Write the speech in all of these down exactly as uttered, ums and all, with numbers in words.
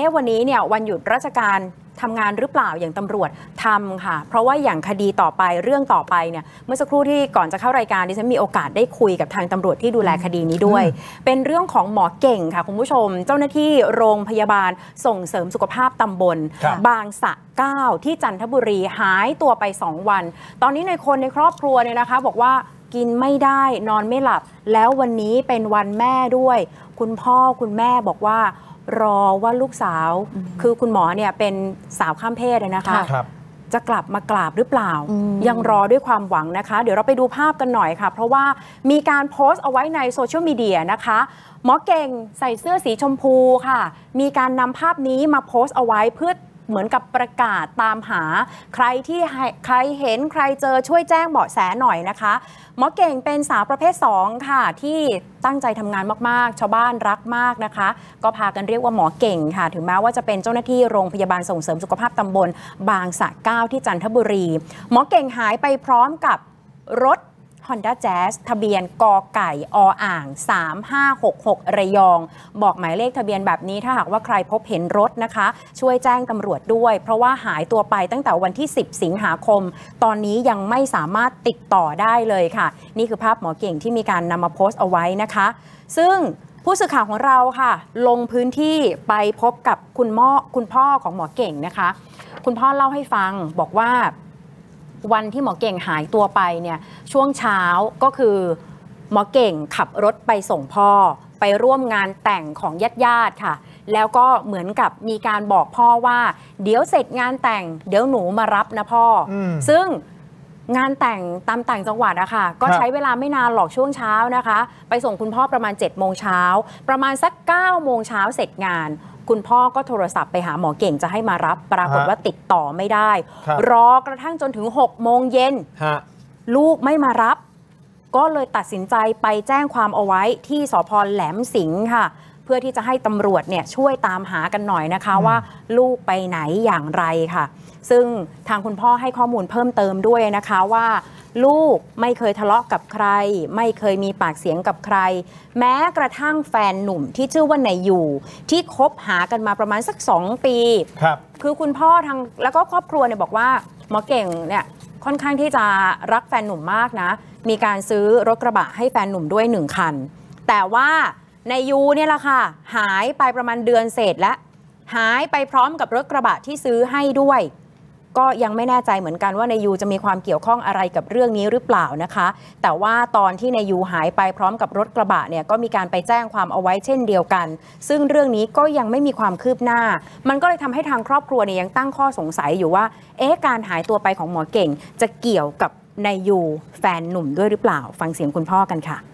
ะวันนี้เนี่ยวันหยุดราชการทำงานหรือเปล่าอย่างตำรวจทำค่ะเพราะว่าอย่างคดีต่อไปเรื่องต่อไปเนี่ยเมื่อสักครู่ที่ก่อนจะเข้ารายการดิฉันมีโอกาสได้คุยกับทางตำรวจที่ดูแลคดีนี้ด้วยเป็นเรื่องของหมอเก่งค่ะคุณผู้ชมเจ้าหน้าที่โรงพยาบาลส่งเสริมสุขภาพตำบลบางสะเก้าที่จันทบุรีหายตัวไปสองวันตอนนี้ในคนในครอบครัวเนี่ยนะคะบอกว่ากินไม่ได้นอนไม่หลับแล้ววันนี้เป็นวันแม่ด้วยคุณพ่อคุณแม่บอกว่ารอว่าลูกสาวคือคุณหมอเนี่ยเป็นสาวข้ามเพศนะคะจะกลับมากราบหรือเปล่ายังรอด้วยความหวังนะคะเดี๋ยวเราไปดูภาพกันหน่อยค่ะเพราะว่ามีการโพสต์เอาไว้ในโซเชียลมีเดียนะคะหมอเก่งใส่เสื้อสีชมพูค่ะมีการนำภาพนี้มาโพสต์เอาไว้เพื่อเหมือนกับประกาศตามหาใครที่ใครเห็นใครเจอช่วยแจ้งเบาะแสหน่อยนะคะหมอเก่งเป็นสาวประเภทสองค่ะที่ตั้งใจทำงานมากๆชาวบ้านรักมากนะคะก็พากันเรียกว่าหมอเก่งค่ะถึงแม้ว่าจะเป็นเจ้าหน้าที่โรงพยาบาลส่งเสริมสุขภาพตำบลบางสะเก้าที่จันทบุรีหมอเก่งหายไปพร้อมกับรถHonda Jazz ทะเบียนกไก่ออ่างสามห้าหกหกระยองบอกหมายเลขทะเบียนแบบนี้ถ้าหากว่าใครพบเห็นรถนะคะช่วยแจ้งตำรวจด้วยเพราะว่าหายตัวไปตั้งแต่วันที่สิบสิงหาคมตอนนี้ยังไม่สามารถติดต่อได้เลยค่ะนี่คือภาพหมอเก่งที่มีการนำมาโพสต์เอาไว้นะคะซึ่งผู้สื่อข่าวของเราค่ะลงพื้นที่ไปพบกับคุณพ่อคุณพ่อของหมอเก่งนะคะคุณพ่อเล่าให้ฟังบอกว่าวันที่หมอเก่งหายตัวไปเนี่ยช่วงเช้าก็คือหมอเก่งขับรถไปส่งพ่อไปร่วมงานแต่งของญาติๆค่ะแล้วก็เหมือนกับมีการบอกพ่อว่าเดี๋ยวเสร็จงานแต่งเดี๋ยวหนูมารับนะพ่อซึ่งงานแต่งตามต่างจังหวัดอะค่ะก็ใช้เวลาไม่นานหรอกช่วงเช้านะคะไปส่งคุณพ่อประมาณเจ็ดโมงเช้าประมาณสักเก้าโมงเช้าเสร็จงานคุณพ่อก็โทรศัพท์ไปหาหมอเก่งจะให้มารับปรากฏว่าติดต่อไม่ได้รอกระทั่งจนถึงหกโมงเย็นลูกไม่มารับก็เลยตัดสินใจไปแจ้งความเอาไว้ที่สภ.แหลมสิงห์ค่ะเพื่อที่จะให้ตำรวจเนี่ยช่วยตามหากันหน่อยนะคะว่าลูกไปไหนอย่างไรค่ะซึ่งทางคุณพ่อให้ข้อมูลเพิ่มเติมด้วยนะคะว่าลูกไม่เคยทะเลาะกับใครไม่เคยมีปากเสียงกับใครแม้กระทั่งแฟนหนุ่มที่ชื่อว่านายอยู่ที่คบหากันมาประมาณสักสองปีครับคือคุณพ่อทางแล้วก็ครอบครัวเนี่ยบอกว่าหมอเก่งเนี่ยค่อนข้างที่จะรักแฟนหนุ่มมากนะมีการซื้อรถกระบะให้แฟนหนุ่มด้วยหนึ่งคันแต่ว่านายยูเนี่ยแหละค่ะหายไปประมาณเดือนเศษแล้วหายไปพร้อมกับรถกระบะที่ซื้อให้ด้วยก็ยังไม่แน่ใจเหมือนกันว่านายยูจะมีความเกี่ยวข้องอะไรกับเรื่องนี้หรือเปล่านะคะแต่ว่าตอนที่นายยูหายไปพร้อมกับรถกระบะเนี่ยก็มีการไปแจ้งความเอาไว้เช่นเดียวกันซึ่งเรื่องนี้ก็ยังไม่มีความคืบหน้ามันก็เลยทำให้ทางครอบครัวเนี่ยยังตั้งข้อสงสัยอยู่ว่าเอ๊ะการหายตัวไปของหมอเก่งจะเกี่ยวกับนายยูแฟนหนุ่มด้วยหรือเปล่าฟังเสียงคุณพ่อกันค่ะ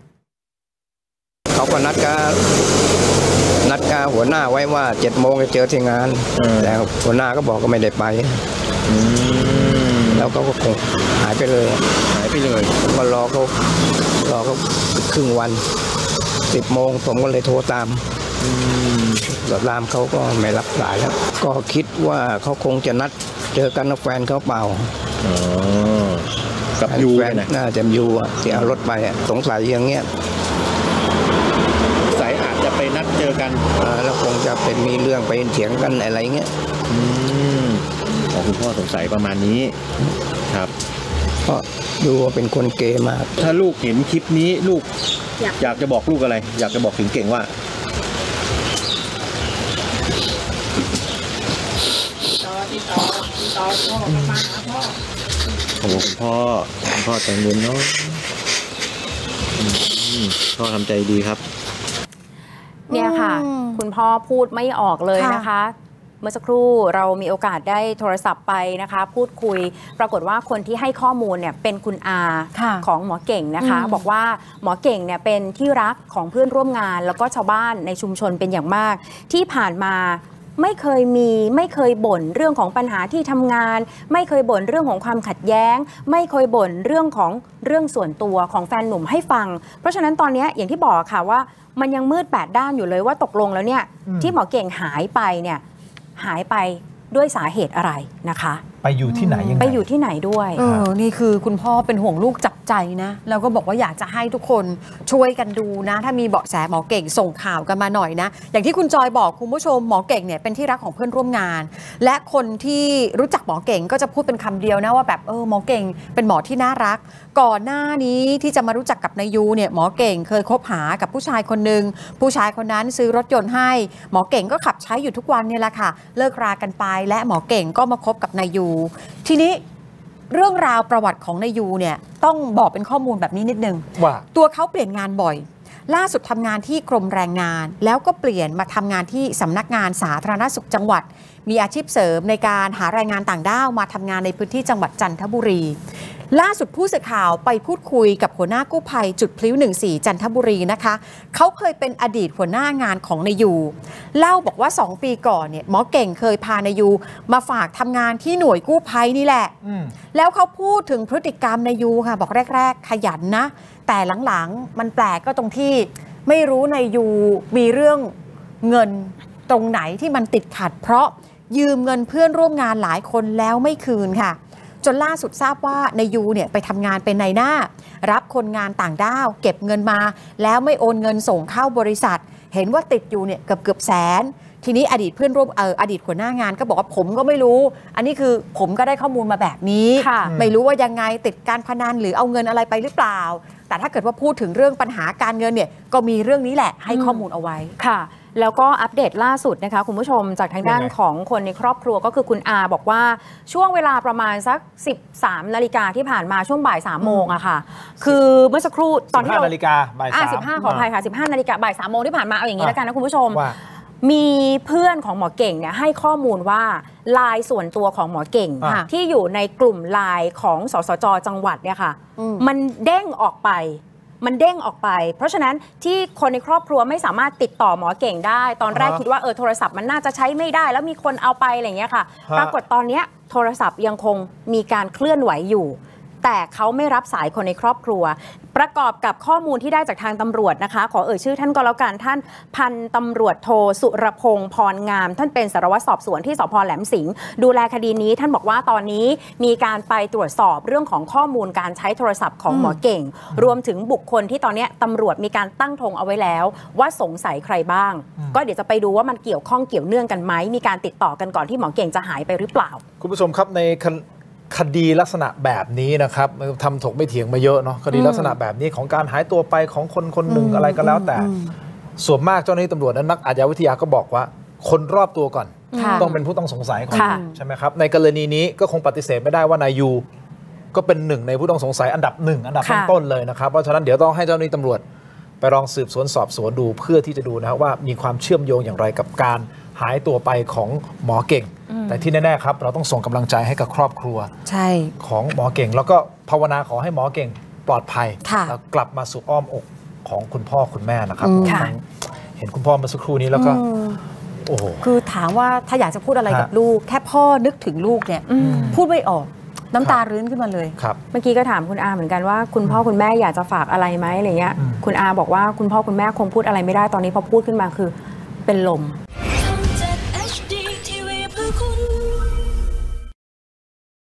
เขาก็นัดกับนัดกับหัวหน้าไว้ว่าเจ็ดโมงจะเจอที่งานแต่หัวหน้าก็บอกก็ไม่ได้ไปแล้วเขาก็คงหายไปเลยหายไปเลยก็รอเขารอเขาครึ่งวันสิบโมงผมก็เลยโทรตามตามตามเขาก็ไม่รับสายแล้วก็คิดว่าเขาคงจะนัดเจอกันกับแฟนเขาเปล่ากับยูนะน่าจะยูอ่ะที่เอารถไปสงสัยอย่างเงี้ยสายอาจจะไปนัดเจอกันแล้วคงจะเป็นมีเรื่องไปเถียงกันอะไรเงี้ยของคุณพ่อสงสัยประมาณนี้ครับก็ดูว่าเป็นคนเกย์มากถ้าลูกเห็นคลิปนี้ลูกอยากจะบอกลูกอะไรอยากจะบอกถึงเก่งว่าโอ้คุณพ่อคุณพ่อใจเย็นเนาะพ่อทำใจดีครับเนี่ยค่ะคุณพ่อพูดไม่ออกเลยนะคะเมื่อสักครู่เรามีโอกาสได้โทรศัพท์ไปนะคะพูดคุยปรากฏว่าคนที่ให้ข้อมูลเนี่ยเป็นคุณอาของหมอเก่งนะคะบอกว่าหมอเก่งเนี่ยเป็นที่รักของเพื่อนร่วมงานแล้วก็ชาวบ้านในชุมชนเป็นอย่างมากที่ผ่านมาไม่เคยมีไม่เคยบ่นเรื่องของปัญหาที่ทำงานไม่เคยบ่นเรื่องของความขัดแย้งไม่เคยบ่นเรื่องของเรื่องส่วนตัวของแฟนหนุ่มให้ฟังเพราะฉะนั้นตอนนี้อย่างที่บอกค่ะว่ามันยังมืดแปดด้านอยู่เลยว่าตกลงแล้วเนี่ยที่หมอเก่งหายไปเนี่ยหายไปด้วยสาเหตุอะไรนะคะไปอยู่ที่ไหนยังไงไปอยู่ที่ไหนด้วยเออนี่คือคุณพ่อเป็นห่วงลูกจับใจนะแล้วก็บอกว่าอยากจะให้ทุกคนช่วยกันดูนะถ้ามีเบาะแสหมอเก่งส่งข่าวกันมาหน่อยนะอย่างที่คุณจอยบอกคุณผู้ชมหมอเก่งเนี่ยเป็นที่รักของเพื่อนร่วมงานและคนที่รู้จักหมอเก่งก็จะพูดเป็นคำเดียวนะว่าแบบเออหมอเก่งเป็นหมอที่น่ารักก่อนหน้านี้ที่จะมารู้จักกับนายยูเนี่ยหมอเก่งเคยคบหากับผู้ชายคนหนึ่งผู้ชายคนนั้นซื้อรถยนต์ให้หมอเก่งก็ขับใช้อยู่ทุกวันเนี่ยแหละค่ะเลิกรากันไปและหมอเก่งก็มาคบกับนายยูทีนี้เรื่องราวประวัติของนายยูเนี่ยต้องบอกเป็นข้อมูลแบบนี้นิดนึงว่าตัวเขาเปลี่ยนงานบ่อยล่าสุดทำงานที่กรมแรงงานแล้วก็เปลี่ยนมาทำงานที่สำนักงานสาธารณสุขจังหวัดมีอาชีพเสริมในการหาแรงงานต่างด้าวมาทำงานในพื้นที่จังหวัดจันทบุรีล่าสุดผู้สื่อข่าวไปพูดคุยกับหัวหน้ากู้ภัยจุดพลิ้วหนึ่งสี่จันทบุรีนะคะเขาเคยเป็นอดีตหัวหน้างานของนายยูเล่าบอกว่าสองปีก่อนเนี่ยหมอเก่งเคยพานายยูมาฝากทำงานที่หน่วยกู้ภัยนี่แหละแล้วเขาพูดถึงพฤติกรรมนายยูค่ะบอกแรกๆขยันนะแต่หลังๆมันแปลกก็ตรงที่ไม่รู้นายยูมีเรื่องเงินตรงไหนที่มันติดขัดเพราะยืมเงินเพื่อนร่วมงานหลายคนแล้วไม่คืนค่ะจนล่าสุดทราบว่านายยูเนี่ยไปทำงานเป็นนายหน้ารับคนงานต่างด้าวเก็บเงินมาแล้วไม่โอนเงินส่งเข้าบริษัทเห็นว่าติดอยู่เนี่ยเกือบเกือบแสนทีนี้อดีตเพื่อนร่วมเอออดีตหัวหน้างานก็บอกว่าผมก็ไม่รู้อันนี้คือผมก็ได้ข้อมูลมาแบบนี้ไม่รู้ว่ายังไงติดการพนันหรือเอาเงินอะไรไปหรือเปล่าแต่ถ้าเกิดว่าพูดถึงเรื่องปัญหาการเงินเนี่ยก็มีเรื่องนี้แหละให้ข้อมูลเอาไว้ค่ะแล้วก็อัปเดตล่าสุดนะคะคุณผู้ชมจากทางด้านของคนในครอบครัวก็คือคุณอาบอกว่าช่วงเวลาประมาณสักสิบสามนาฬิกาที่ผ่านมาช่วงบ่ายสามโมงอะค่ะคือเมื่อสักครู่ตอนที่เรานาฬิกาบ่ายสามสิบห้าขออภัยค่ะสิบห้านาฬิกาบ่ายสามโมงที่ผ่านมาเอาอย่างนี้แล้วกันนะคุณผู้ชมมีเพื่อนของหมอเก่งเนี่ยให้ข้อมูลว่าไลน์ส่วนตัวของหมอเก่งที่อยู่ในกลุ่มไลน์ของสสจจังหวัดเนี่ยค่ะมันเด้งออกไปมันเด้งออกไปเพราะฉะนั้นที่คนในครอบครัวไม่สามารถติดต่อหมอเก่งได้ตอนแรกคิดว่าเออโทรศัพท์มันน่าจะใช้ไม่ได้แล้วมีคนเอาไปอะไรอย่างเงี้ยค่ะปรากฏตอนนี้โทรศัพท์ยังคงมีการเคลื่อนไหวอยู่แต่เขาไม่รับสายคนในครอบครัวประกอบกับข้อมูลที่ได้จากทางตำรวจนะคะขอเอ่ยชื่อท่านก็แล้วกันท่านพันตำรวจโทสุรพงษ์พรงามท่านเป็นสารวัตรสอบสวนที่สภ.แหลมสิงห์ดูแลคดีนี้ท่านบอกว่าตอนนี้มีการไปตรวจสอบเรื่องของข้อมูลการใช้โทรศัพท์ของหมอเก่งรวมถึงบุคคลที่ตอนนี้ตำรวจมีการตั้งธงเอาไว้แล้วว่าสงสัยใครบ้างก็เดี๋ยวจะไปดูว่ามันเกี่ยวข้องเกี่ยวเนื่องกันไหมมีการติดต่อกันก่อนที่หมอเก่งจะหายไปหรือเปล่าคุณผู้ชมครับในคดีลักษณะแบบนี้นะครับทำถกไม่เถียงมาเยอะเนาะคดีลักษณะแบบนี้ของการหายตัวไปของคนคนหนึ่งอะไรก็แล้วแต่ส่วนมากเจ้าหน้าที่ตำรวจและนักอาชญาวิทยาก็บอกว่าคนรอบตัวก่อนต้องเป็นผู้ต้องสงสัยก่อนใช่ไหมครับในกรณีนี้ก็คงปฏิเสธไม่ได้ว่านายยูก็เป็นหนึ่งในผู้ต้องสงสัยอันดับหนึ่งอันดับต้นๆเลยนะครับเพราะฉะนั้นเดี๋ยวต้องให้เจ้าหน้าที่ตำรวจไปลองสืบสวนสอบสวนดูเพื่อที่จะดูนะครับว่ามีความเชื่อมโยงอย่างไรกับการหายตัวไปของหมอเก่งแต่ที่แน่ๆครับเราต้องส่งกำลังใจให้กับครอบครัวของหมอเก่งแล้วก็ภาวนาขอให้หมอเก่งปลอดภัยแล้วกลับมาสู่อ้อมอกของคุณพ่อคุณแม่นะครับเห็นคุณพ่อมาสักครู่นี้แล้วก็โอ้โหคือถามว่าถ้าอยากจะพูดอะไรกับลูกแค่พ่อนึกถึงลูกเนี่ยพูดไม่ออกน้ำตารื้นขึ้นมาเลยครับเมื่อกี้ก็ถามคุณอาเหมือนกันว่าคุณพ่อคุณแม่อยากจะฝากอะไรไหมอะไรเงี้ยคุณอาบอกว่าคุณพ่อคุณแม่คงพูดอะไรไม่ได้ตอนนี้พอพูดขึ้นมาคือเป็นลม